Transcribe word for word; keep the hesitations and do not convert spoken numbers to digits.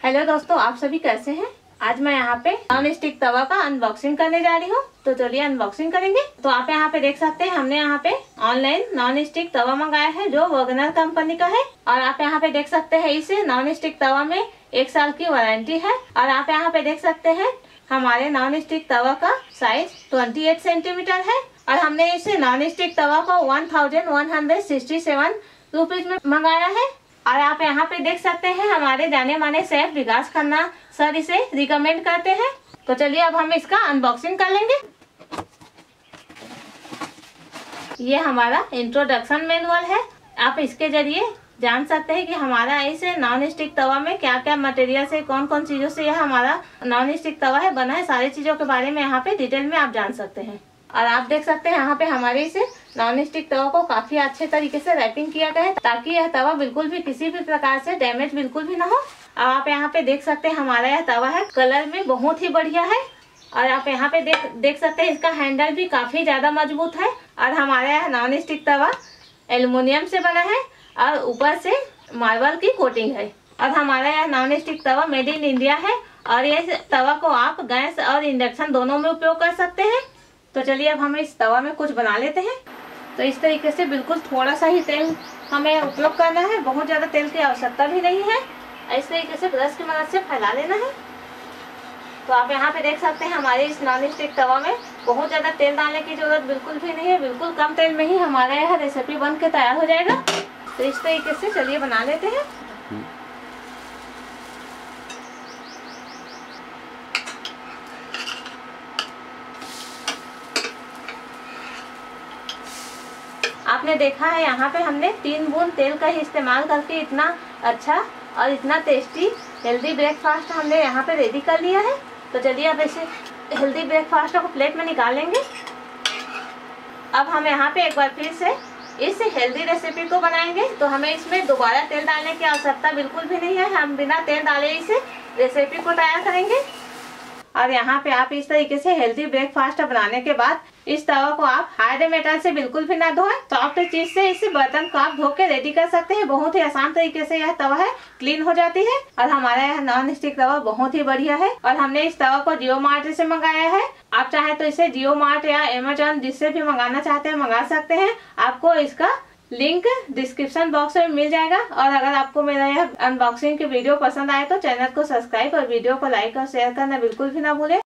Hello दोस्तों, आप सभी कैसे हैं। आज मैं यहाँ पे नॉन स्टिक तवा का अनबॉक्सिंग करने जा रही हूँ, तो चलिए अनबॉक्सिंग करेंगे। तो आप यहाँ पे देख सकते हैं, हमने यहाँ पे ऑनलाइन नॉन स्टिक तवा मंगाया है जो वैगनर कंपनी का है। और आप यहाँ पे देख सकते हैं, इसे नॉन स्टिक तवा में एक साल की वारंटी है। और आप यहाँ पे देख सकते हैं, हमारे नॉन स्टिक तवा का साइज अट्ठाईस सेंटीमीटर है। और हमने इसे नॉन स्टिक तवा को one thousand one hundred sixty seven rupees में मंगाया है। और आप यहाँ पे देख सकते हैं, हमारे जाने माने शेफ विकास खन्ना सर इसे रिकमेंड करते हैं। तो चलिए अब हम इसका अनबॉक्सिंग कर लेंगे। ये हमारा इंट्रोडक्शन मैनुअल है। आप इसके जरिए जान सकते हैं कि हमारा इस नॉन स्टिक तवा में क्या क्या मटेरियल से, कौन कौन चीजों से यह हमारा नॉन स्टिक तवा है बना है। सारी चीजों के बारे में यहाँ पे डिटेल में आप जान सकते हैं। और आप देख सकते हैं, यहाँ पे हमारे इसे नॉन स्टिक तवा को काफी अच्छे तरीके से रैपिंग किया गया है, ताकि यह तवा बिल्कुल भी किसी भी प्रकार से डैमेज बिल्कुल भी ना हो। अब आप यहाँ पे देख सकते हैं, हमारा यह तवा है कलर में बहुत ही बढ़िया है। और आप यहाँ पे देख देख सकते हैं, इसका हैंडल भी काफी ज्यादा मजबूत है। और हमारा यह नॉन स्टिक तवा एल्युमिनियम से बना है और ऊपर से मार्बल की कोटिंग है। और हमारा यह नॉन स्टिक तवा मेड इन इंडिया है। और ये तवा को आप गैस और इंडक्शन दोनों में उपयोग कर सकते हैं। तो चलिए अब हमें इस तवा में कुछ बना लेते हैं। तो इस तरीके से बिल्कुल थोड़ा सा ही तेल हमें उपयोग करना है, बहुत ज्यादा तेल की आवश्यकता भी नहीं है। इस तरीके से ब्रश की मदद से फैला लेना है। तो आप यहाँ पे देख सकते हैं, हमारे इस नॉन स्टिक तवा में बहुत ज्यादा तेल डालने की जरूरत बिल्कुल भी नहीं है। बिल्कुल कम तेल में ही हमारा यह रेसिपी बन के तैयार हो जाएगा। तो इस तरीके से चलिए बना लेते हैं। आपने देखा है, यहाँ पे हमने तीन बूंद तेल का ही इस्तेमाल करके इतना अच्छा और इतना टेस्टी हेल्दी ब्रेकफास्ट हमने यहाँ पे रेडी कर लिया है। तो चलिए अब इसे हेल्दी ब्रेकफास्ट को प्लेट में निकाल लेंगे। अब हम यहाँ पे एक बार फिर से इस हेल्दी रेसिपी को बनाएंगे। तो हमें इसमें दोबारा तेल डालने की आवश्यकता बिल्कुल भी नहीं है। हम बिना तेल डाले इसे रेसिपी को तैयार करेंगे। और यहाँ पे आप इस तरीके से हेल्दी ब्रेकफास्ट बनाने के बाद इस तवा को आप हार्ड मेटल से बिल्कुल भी ना धोएं, सॉफ्ट चीज से इस बर्तन को आप धो के रेडी कर सकते हैं। बहुत ही आसान तरीके से यह तवा है क्लीन हो जाती है। और हमारा यह नॉन स्टिक तवा बहुत ही बढ़िया है। और हमने इस तवा को जियो मार्ट से मंगाया है। आप चाहे तो इसे जियो मार्ट या अमेजोन जिससे भी मंगाना चाहते हैं मंगा सकते हैं। आपको इसका लिंक डिस्क्रिप्शन बॉक्स में मिल जाएगा। और अगर आपको मेरा यह अनबॉक्सिंग की वीडियो पसंद आए तो चैनल को सब्सक्राइब और वीडियो को लाइक और शेयर करना बिल्कुल भी ना भूलें।